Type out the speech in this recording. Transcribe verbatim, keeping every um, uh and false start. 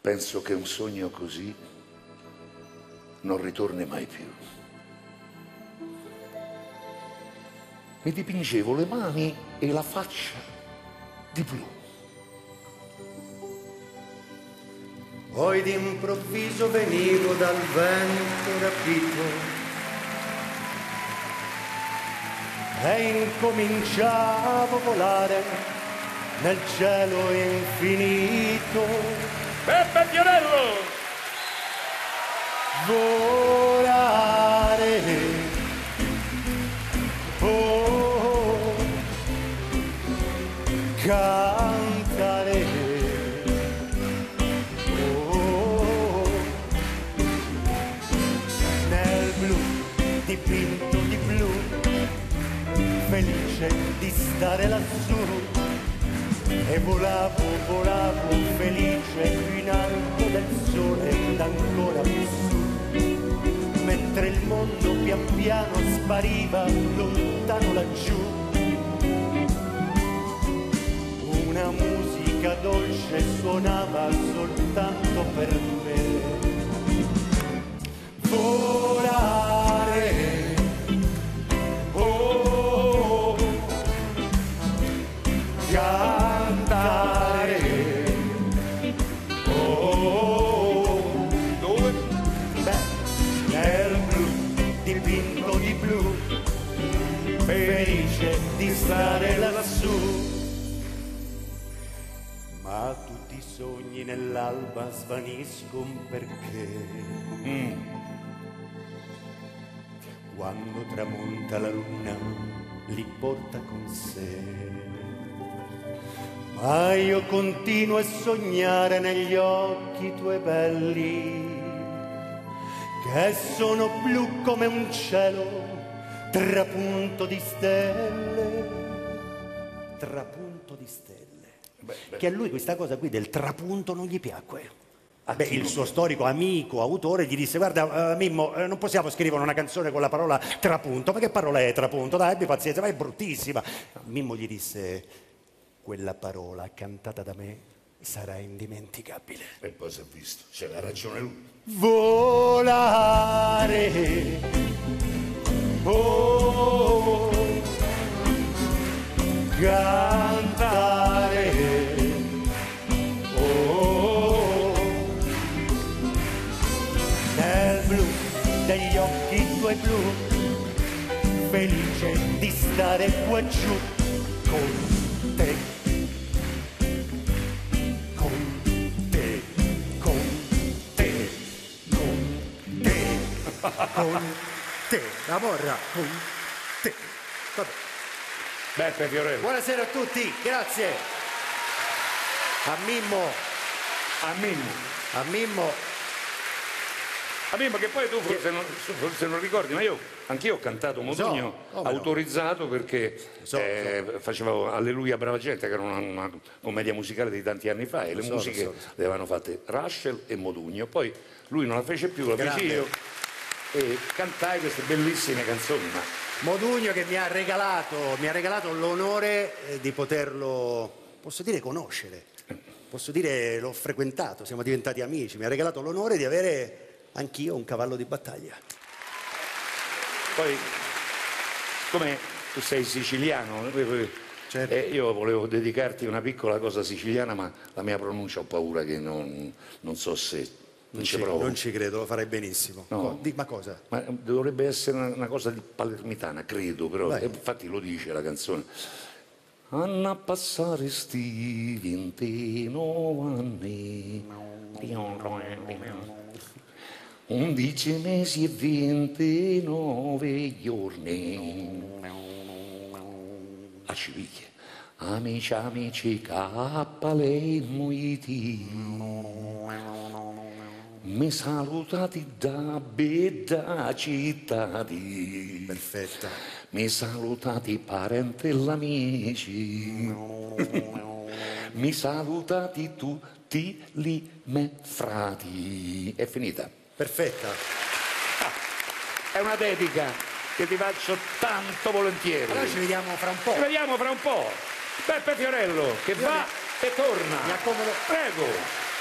penso che un sogno così non ritorni mai più. Mi dipingevo le mani e la faccia di blu. Poi d'improvviso venivo dal vento rapito e incominciavo a volare nel cielo infinito. Peppe Fiorello! Volare, oh, cantare, oh, nel blu, dipinto di blu, felice di stare lassù. E volavo, volavo, felice più in alto del sole ed ancora più su, mentre il mondo pian piano spariva lontano laggiù. Una musica dolce suonava soltanto per me. Volare, oh, cantare, oh, dove? Beh, nel blu, dipinto di blu, felice di stare lassù. Ma tutti i sogni nell'alba svaniscono perché mm. quando tramonta la luna li porta con sé. Ma io continuo a sognare negli occhi tuoi belli, che sono blu come un cielo trapunto di stelle, trapunto di stelle. Beh, beh. Che a lui questa cosa qui del trapunto non gli piacque. Ah, beh, il suo storico amico, autore, gli disse: guarda, uh, Mimmo, uh, non possiamo scrivere una canzone con la parola trapunto. Ma che parola è trapunto? Dai, abbi pazienza, ma è bruttissima. Mimmo gli disse: quella parola cantata da me sarà indimenticabile. E poi si è visto, c'era ragione lui. Volare, oh, cantare, oh, nel blu degli occhi tuoi blu, felice di stare qua giù con te, con te, con te, con te, con te, la morra, con te. Vabbè. Beppe Fiorello. Buonasera a tutti, grazie. A Mimmo. A Mimmo. A Mimmo. A Mimmo, che poi tu forse non, forse non ricordi, ma io anch'io ho cantato Modugno so, oh, autorizzato perché so, eh, so. facevo Alleluia Brava Gente, che era una, una commedia musicale di tanti anni fa, e le so, musiche so, so. le avevano fatte Russell e Modugno. Poi lui non la fece più, la feci io e cantai queste bellissime canzoni. Ma Modugno che mi ha regalato, mi ha regalato l'onore eh, di poterlo, posso dire, conoscere. Posso dire, l'ho frequentato, siamo diventati amici. Mi ha regalato l'onore di avere anch'io un cavallo di battaglia. poi, come tu sei siciliano, certo. eh, io volevo dedicarti una piccola cosa siciliana, ma la mia pronuncia ho paura che non, non so se... Non ci, non ci credo, lo farei benissimo. No. Di, ma cosa? Ma dovrebbe essere una, una cosa di palermitana, credo, però Vai. infatti lo dice la canzone. Anna a passare sti ventinove anni, undici mesi e ventinove giorni. A Civiglia, amici, amici, cappale e muiti. Mi salutati da bella città di... Perfetta. Mi salutati parenti e amici. Mi salutati tutti i miei frati. È finita. Perfetta. Ah, è una dedica che ti faccio tanto volentieri. Allora ci vediamo fra un po'. Ci vediamo fra un po'. Beppe Fiorello che Io va mi... e torna. Mi accomodo. Prego.